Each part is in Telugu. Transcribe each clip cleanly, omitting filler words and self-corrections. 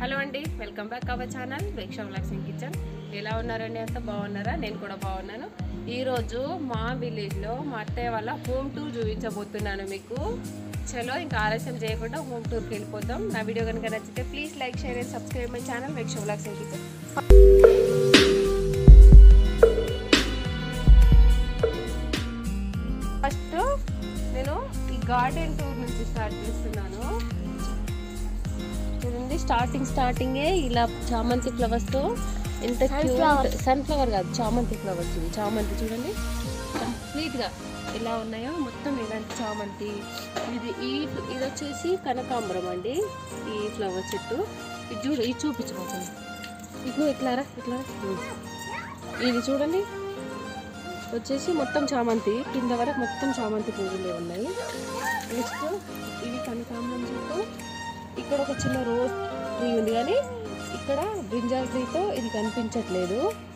హలో అండి, welcome back our channel Veksha vlogs and kitchen. ఎలా ఉన్నారండి? అంత బాగున్నారా? నేను కూడా బాగున్నాను. ఈరోజు మా విలేజ్లో మా అత్తయ్య వాళ్ళ హోమ్ టూర్ చూపించబోతున్నాను మీకు. చలో ఇంకా ఆలస్యం చేయకుండా హోమ్ టూర్కి వెళ్ళిపోతాం. నా వీడియో కనుక నచ్చితే please like, share and subscribe my channel Veksha vlogs and kitchen. First నేను ఈ గార్డెన్ టూర్ నుంచి స్టార్ట్ చేస్తున్నాను. చూడండి, స్టార్టింగే ఇలా చామంతి ఫ్లవర్స్తో ఎంత క్యూట్, సన్ఫ్లవర్ కాదు చామంతి ఫ్లవర్స్. చామంతి చూడండి కంప్లీట్గా ఎలా ఉన్నాయో, మొత్తం ఇలాంటి చామంతి. ఇది వచ్చేసి కనకాంబరం అండి. ఈ ఫ్లవర్ చెట్టు ఇది చూపించబోతుంది. ఇట్లారా ఇది చూడండి వచ్చేసి మొత్తం చామంతి, కింద వరకు మొత్తం చామంతి పువ్వులే ఉన్నాయి. నెక్స్ట్ ఇది కనకాంబరం చెట్టు. ఇక్కడ ఒక చిన్న రోజ్ ట్రీ ఉంది, కానీ ఇక్కడ బ్రింజాల్ ట్రీతో ఇది కనిపించట్లేదు.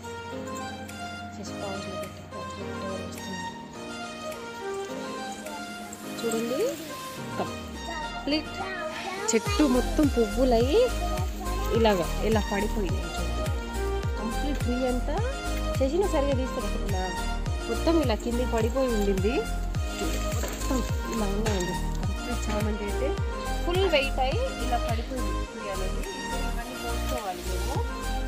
చూడండి కంప్లీట్ చెట్టు మొత్తం పువ్వులయ్యి ఇలా పడిపోయింది. కంప్లీట్ ట్రీ అంతా చేసిన సరిగా తీసుకురా, మొత్తం ఇలా కింద పడిపోయి ఉండింది. మొత్తం ఇలా ఉన్నాయండి. కంప్లీట్ చామంతి అయితే ఫుల్ వెయిట్ అయ్యి ఇలా పడిపోయింది. తీయాలండి, ఇవన్నీ పోసుకోవాలి మేము.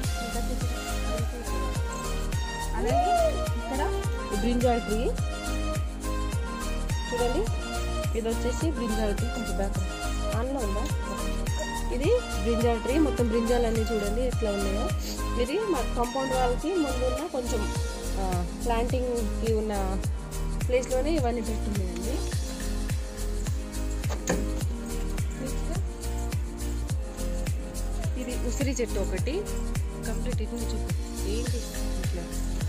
అలాగే ఇక్కడ బ్రింజాల్ ట్రీ చూడండి, ఇది వచ్చేసి బ్రింజాల్ ట్రీ. కొంచెం బ్యాక్ ఆన్లో ఉందా? ఇది బ్రింజాల్ ట్రీ. మొత్తం బ్రింజాల్ అన్నీ చూడండి ఎట్లా ఉన్నాయో. ఇది మా కాంపౌండ్ వాళ్ళకి ముందున్న కొంచెం ప్లాంటింగ్కి ఉన్న ప్లేస్లోనే ఇవన్నీ పెట్టున్నాయండి. ఇది ఉసిరి చెట్టు ఒకటి కంప్లీట్. ఇది చూపు ఏంటి ఇట్లా,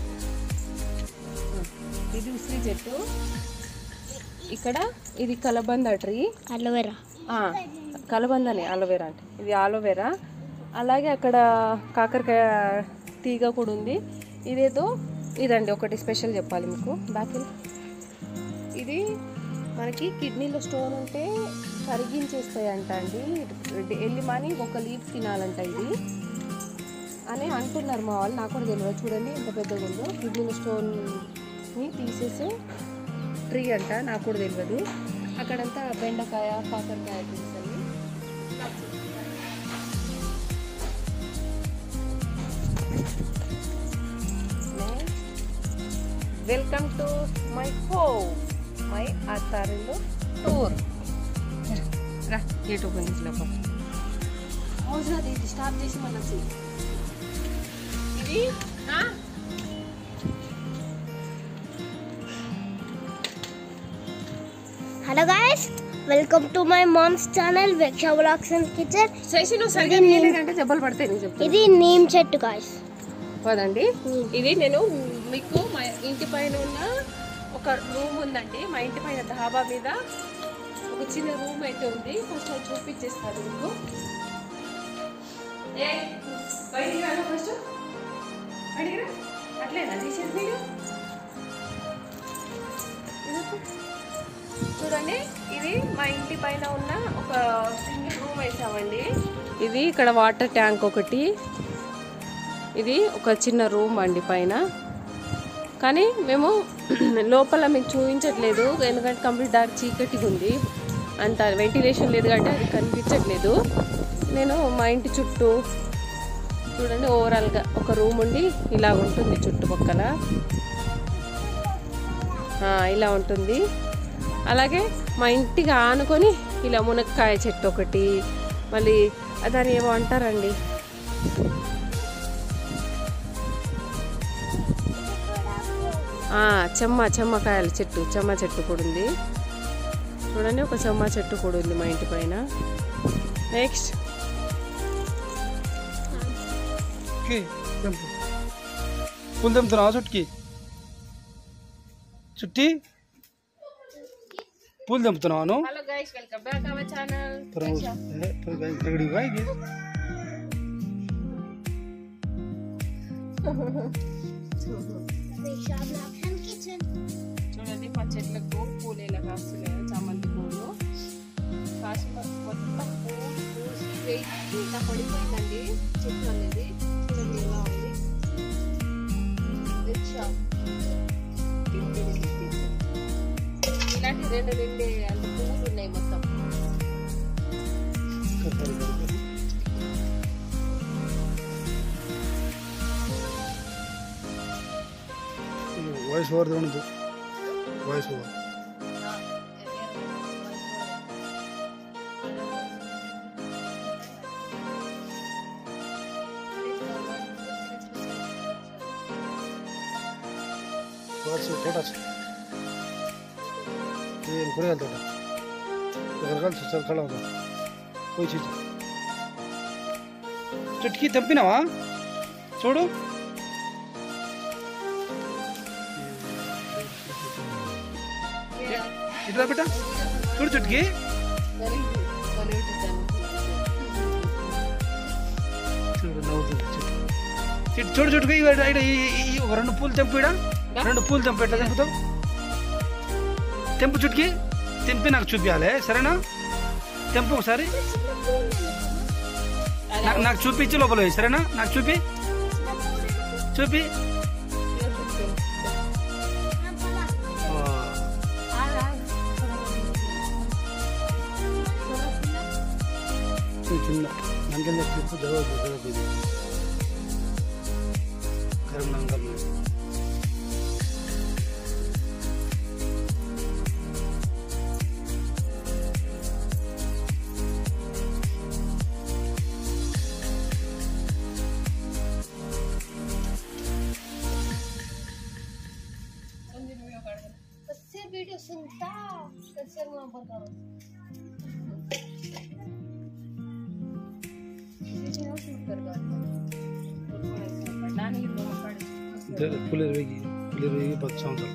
ఇది ఉసిరి చెట్టు. ఇక్కడ ఇది కలబంద ట్రీ, అలోవెరా. కలబందని అలోవెరా అంటే ఇది అలోవెరా. అలాగే అక్కడ కాకరకాయ తీగ కూడా ఉంది. ఇదండి ఒకటి స్పెషల్ చెప్పాలి మీకు. బ్యాకిల్ ఇది మనకి కిడ్నీలో స్టోన్ ఉంటే కరిగించేస్తాయంట అండి. ఎల్లిమాని ఒక లీఫ్ తినాలంట ఇది అని అంటున్నారు మా వాళ్ళు. నాకు కూడా తెలియదు. చూడండి ఎంత పెద్దగా ఉందో. కిడ్నీలో స్టోన్ని తీసేసే ట్రీ అంట, నాకు కూడా తెలియదు. అక్కడంతా బెండకాయ, కాకరకాయ ట్రీస్ అవి. Welcome to my home, my అత్తారిల్లు టూర్. రా గేట్ ఓపెన్ చేసినప్పుడు అవసరం ఇది స్టార్ట్ చేసి మళ్ళీ ఇది hello guys, welcome to my mom's channel Veksha vlogs and kitchen. అంటే జబ్బలు పడతాయి. ఇది నీమ్ చెట్టు గైస్. కాదండి, ఇది నేను మీకు మా ఇంటి పైన ఉన్న ఒక రూమ్ ఉందండి. మా ఇంటి పైన ధాబా మీద ఒక చిన్న రూమ్ అయితే ఉంది. ఫస్ట్ అది చూపించేస్తాను మీకు. బయటికి రాను ఫస్ట్, అడిగిరా అట్లేనా తీసేది మీరు. చూడండి, ఇది మా ఇంటి పైన ఉన్న ఒక సింగిల్ రూమ్ వేసామండి. ఇది ఇక్కడ వాటర్ ట్యాంక్ ఒకటి. ఇది ఒక చిన్న రూమ్ అండి పైన. కానీ మేము లోపల మీకు చూపించట్లేదు, ఎందుకంటే కంప్లీట్ డార్క్ చీకటిగా ఉంది. అంత వెంటిలేషన్ లేదు కాబట్టి అది కనిపించట్లేదు. నేను మా ఇంటి చుట్టూ చూడండి, ఓవరాల్గా ఒక రూమ్ ఉండి ఇలా ఉంటుంది. చుట్టుపక్కల ఇలా ఉంటుంది. అలాగే మా ఇంటికి ఆనుకొని ఇలా మునక్కాయ చెట్టు ఒకటి, మళ్ళీ దాన్ని ఏమో అంటారండి, చెమ్మకాయల చెట్టు, చెమ్మ చెట్టు కూడా ఉంది. చూడండి, ఒక చెమ్మ చెట్టు కూడా ఉంది మా ఇంటి పైన. నెక్స్ట్ చుట్టి పూలు తెంపుతున్నాను. Hello guys, welcome back our channel. చూడండి మా చెట్లకు పూలు ఎలా కాస్తున్నాయో, చామంతి పూలు. కాసి మొత్తం పూసి వేసి ఇలా పడిపోయిందండి చెట్టు అనేది. చూడండి ఎలా ఉంది. ఇలాంటి 2 నిండే అంత పువ్వులు ఉన్నాయి మొత్తం. వాయిస్ ఓవర్ ఉండదు. వాయిస్ ఓవర్ తోట కూరగాయల తోట రకరకాల చక్కగా అవుతుంది. పోయి చూసి చుట్టుకి తెంపినావా చూడు. ఇట్లా బిడ్డ చూడు చుట్టుకి చూడు నవ్వుతుంది. చూడు చుట్టుకి ఒక 2 పూలు తెంపు. 2 పూలు తెంపు. ఎట్లా తెంపుతావు? తెంపు చుట్టుకి తెంపి నాకు చూపించాలి సరేనా? తెంపు ఒకసారి నాకు చూపించి లోపల పోయి సరేనా? నాకు చూపి కింద నంగల్ చెప్పు జవాబు కరీంనగర్ वीडियो सुनता कैसे मैं बताऊं పులిరేగి 10 సంవత్సరాలు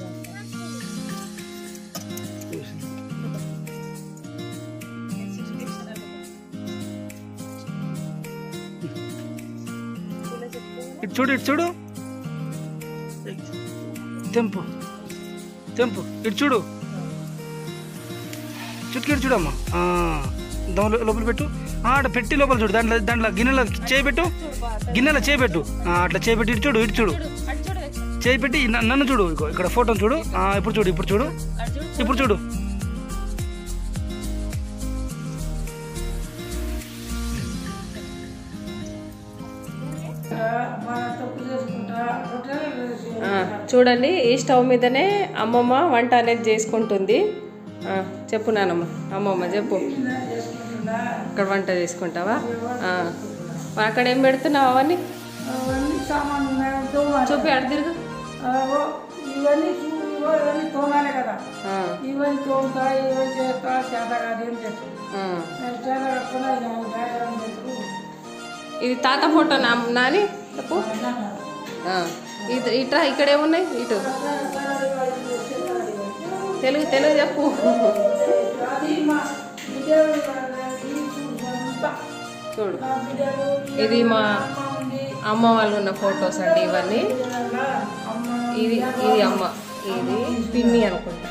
ఇటు చూడు తెంపు ఇటు చూడు చుట్టుకి ఇటు చూడమ్మా. లోపల పెట్టు. అట్లా పెట్టి లోపల చూడు. దాంట్లో గిన్నెలో చేయబెట్టు. అట్లా చేయబెట్టి ఇటు చూడు చేయి పెట్టి నన్ను చూడు. ఇక్కడ ఫోటో చూడు. ఇప్పుడు చూడు. చూడండి ఈ స్టవ్ మీదనే అమ్మమ్మ వంట అనేది చేసుకుంటుంది. చెప్పు నానమ్మ. అమ్మమ్మ చెప్పు. అక్కడ వంట చేసుకుంటావా? అక్కడ ఏం పెడుతున్నావు? అవన్నీ చూపి అడు తిరుగు. ఇవన్నీ తోమాలి కదా. ఇవన్నీ తోముతా ఇవన్నీ చేస్తా చేత కాదు ఏం చేస్తా. ఇది తాత ఫోటో నాని చెప్పు. ఇట్లా ఇక్కడ ఏమున్నాయి? ఇటు తెలుగు చెప్పు. చూడు ఇది మా అమ్మ వాళ్ళు ఉన్న ఫొటోస్ అండి ఇవన్నీ. ఇది అమ్మ, ఇది పిన్ని అనుకుంటా.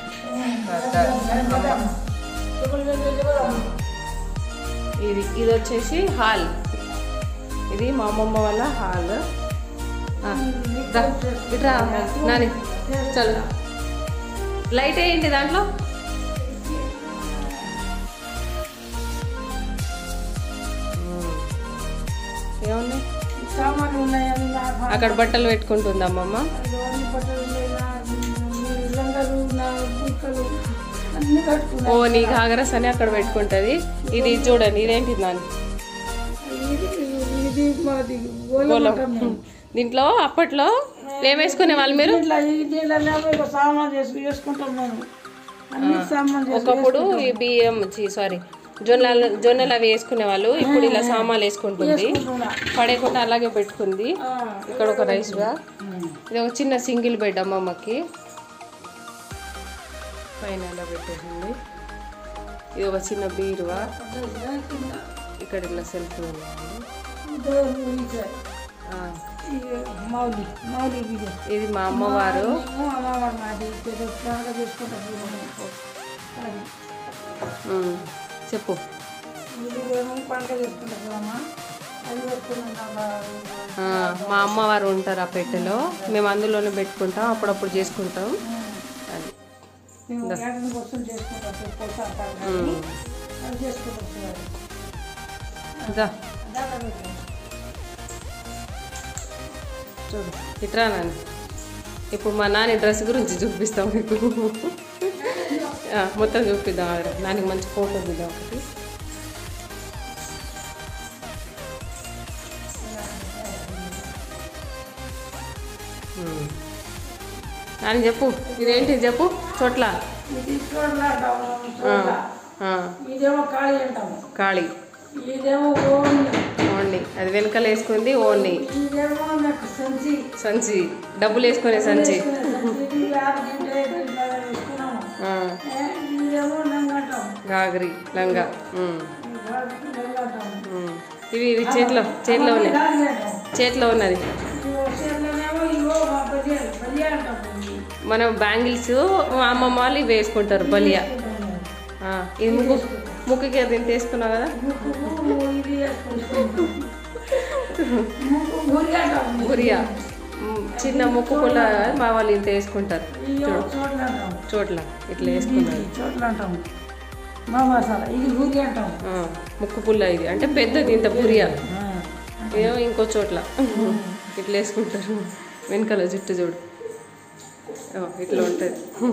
ఇది వచ్చేసి హాల్. ఇది మా అమ్మమ్మ వాళ్ళ హాల్. ఇట్రా నాని చల్. లైట్ ఏంటి దాంట్లో? ఏమున్నాయి? అక్కడ బట్టలు పెట్టుకుంటుంది అమ్మమ్మ. ఓ నీ ఘాగరస్ అని అక్కడ పెట్టుకుంటుంది. ఇది చూడండి ఇదేంటి నాని? దీంట్లో అప్పట్లో ఏం వేసుకునే వాళ్ళు మీరు? ఒకప్పుడు ఈ బియ్యం జొన్నలు అవి వేసుకునే వాళ్ళు. ఇప్పుడు ఇలా సామాన్లు వేసుకుంటుంది. పడేకుండా అలాగే పెట్టుకుంది. ఇక్కడ ఒక రైస్ బ్యాగ్. ఇది ఒక చిన్న సింగిల్ బెడ్ అమ్మమ్మకి పైన ఇలా పెట్టేసింది. ఇది ఒక చిన్న బీరువా. ఇక్కడ ఇలా సెల్ఫ్ ఇది మా అమ్మవారు. చెప్పు. ఇదేమో పండుగ చేసుకుంటాం కదమ్మా, అది పెట్టుకున్నాం. మా అమ్మవారు ఉంటారు ఆ పెట్టెలో, మేము అందులోనే పెట్టుకుంటాం, అప్పుడప్పుడు చేసుకుంటాం. అది మేము ఏడాది కోసం చేసుకుంటాం, పోసారు పండుగ అది చేసుకుంటాం. చూడు ఇట్రా నాన్న. ఇప్పుడు మా నాని డ్రెస్ గురించి చూపిస్తాం మీకు. మొత్తం చూపిద్దాం. నానికి మంచి ఫోటో దిద్దాం ఒకటి. నాని చెప్పు, ఇదేంటి చెప్పు. చోట్ల ఇదేమో కాళీ అంటాము. కాళీ. ఇదేమో ఓన్లీ అది వెనకాల వేసుకుంది. ఓన్లీ ఇదేమో నాకు సంచి. సంచి డబ్బులు వేసుకునే సంచి. ఇదేమో లంగా అంటాం. గాగరి లంగా. ఇవి ఇవి చేతిలో చేతిలో ఉన్నాయి. చేతిలో ఉన్నది మనం బ్యాంగిల్స్. అమ్మమ్మ వాళ్ళు ఇవి వేసుకుంటారు. బలియా. ఇది ముక్కుకి అది ఎంత వేసుకున్నావు కదా. గురియా చిన్న ముక్కు కూడా మా వాళ్ళు ఇంత వేసుకుంటారు. చోట్ల ఇట్లా వేసుకున్నారు. ముక్కు పుల్ల ఇది అంటే పెద్దది ఇంత బురియా. ఏమో ఇంకో చోట్ల ఇట్లా వేసుకుంటారు. వెనకాల జుట్టు చూడు ఇట్లా ఉంటుంది.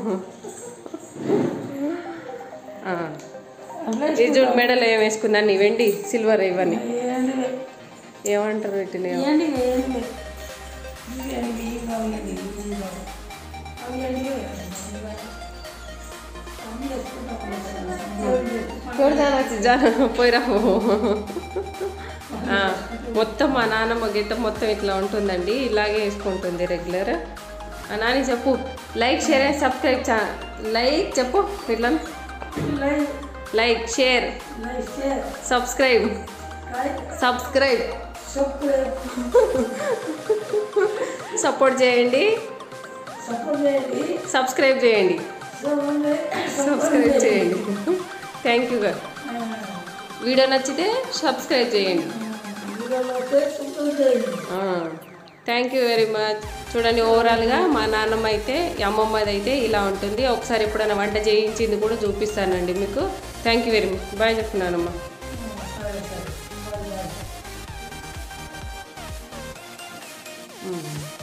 ఈ చూడు మెడలో ఏం వేసుకున్నాను. వెండి సిల్వర్ ఇవన్నీ ఏమంటారు వీటిని? పోయిరాము. మొత్తం మా నాన్నమ్మ గిట్ట మొత్తం ఇట్లా ఉంటుందండి. ఇలాగే వేసుకుంటుంది రెగ్యులర్. నాని చెప్పు. Like share and subscribe. Like చెప్పు ఇట్లా. Like share subscribe. సపోర్ట్ చేయండి. సబ్స్క్రైబ్ చేయండి. థ్యాంక్ యూ గారు. వీడియో నచ్చితే సబ్స్క్రైబ్ చేయండి. Thank you very much. చూడండి ఓవరాల్గా మా నాన్నమ్మ అయితే అమ్మమ్మది అయితే ఇలా ఉంటుంది. ఒకసారి ఎప్పుడైనా వంట చేయించింది కూడా చూపిస్తానండి మీకు. Thank you very much. Bye చెప్తున్నానమ్మా.